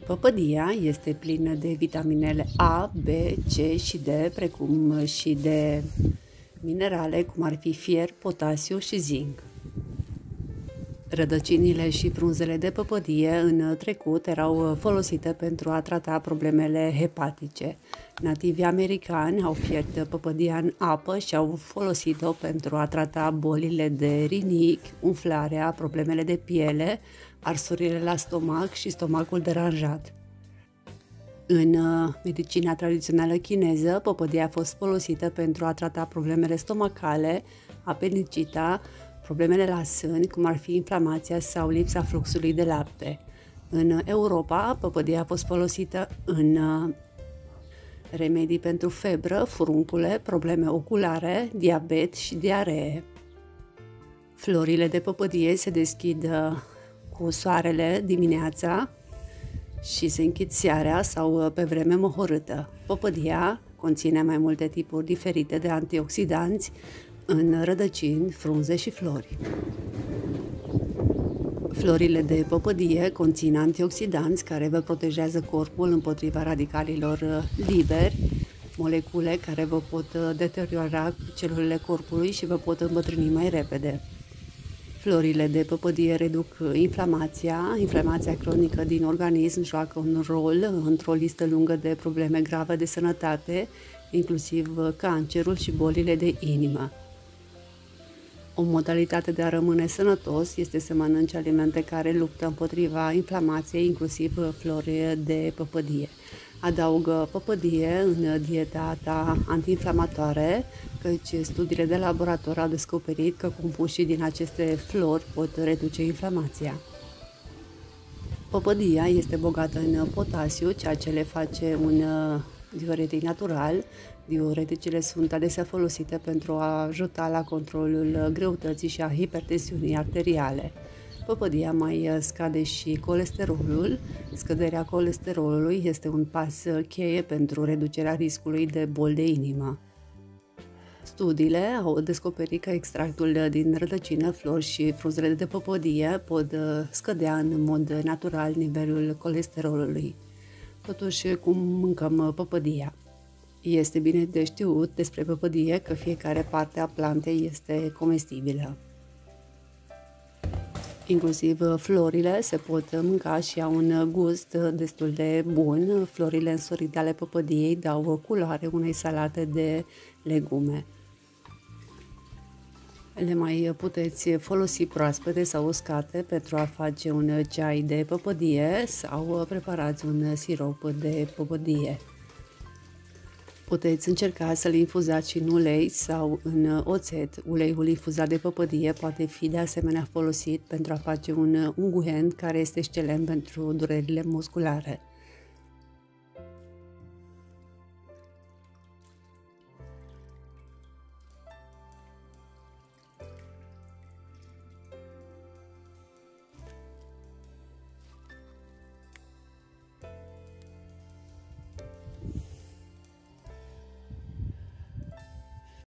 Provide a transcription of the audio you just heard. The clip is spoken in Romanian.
Păpădia este plină de vitaminele A, B, C și D, precum și de minerale cum ar fi fier, potasiu și zinc. Rădăcinile și frunzele de păpădie în trecut erau folosite pentru a trata problemele hepatice. Nativii americani au fiert păpădia în apă și au folosit-o pentru a trata bolile de rinichi, umflarea, problemele de piele, arsurile la stomac și stomacul deranjat. În medicina tradițională chineză, păpădia a fost folosită pentru a trata problemele stomacale, apendicita, problemele la sâni, cum ar fi inflamația sau lipsa fluxului de lapte. În Europa, păpădia a fost folosită în remedii pentru febră, furuncule, probleme oculare, diabet și diaree. Florile de păpădie se deschid cu soarele dimineața și se închid seara sau pe vreme mohorâtă. Păpădia conține mai multe tipuri diferite de antioxidanți în rădăcini, frunze și flori. Florile de păpădie conțin antioxidanți care vă protejează corpul împotriva radicalilor liberi, molecule care vă pot deteriora celulele corpului și vă pot îmbătrâni mai repede. Florile de păpădie reduc inflamația cronică din organism joacă un rol într-o listă lungă de probleme grave de sănătate, inclusiv cancerul și bolile de inimă. O modalitate de a rămâne sănătos este să mănânci alimente care luptă împotriva inflamației, inclusiv flori de păpădie. Adaugă păpădie în dieta ta antiinflamatoare, căci studiile de laborator au descoperit că compușii din aceste flori pot reduce inflamația. Păpădia este bogată în potasiu, ceea ce le face un diuretic natural. Diureticele sunt adesea folosite pentru a ajuta la controlul greutății și a hipertensiunii arteriale. Păpădia mai scade și colesterolul. Scăderea colesterolului este un pas cheie pentru reducerea riscului de boli de inimă. Studiile au descoperit că extractul din rădăcină, flori și frunzele de păpădie pot scădea în mod natural nivelul colesterolului. Totuși, cum mâncăm păpădia? Este bine de știut despre păpădie că fiecare parte a plantei este comestibilă. Inclusiv florile se pot mânca și au un gust destul de bun. Florile însorite ale păpădiei dau culoare unei salate de legume. Le mai puteți folosi proaspete sau uscate pentru a face un ceai de păpădie sau preparați un sirop de păpădie. Puteți încerca să-l infuzați și în ulei sau în oțet. Uleiul infuzat de păpădie poate fi de asemenea folosit pentru a face un unguent care este excelent pentru durerile musculare.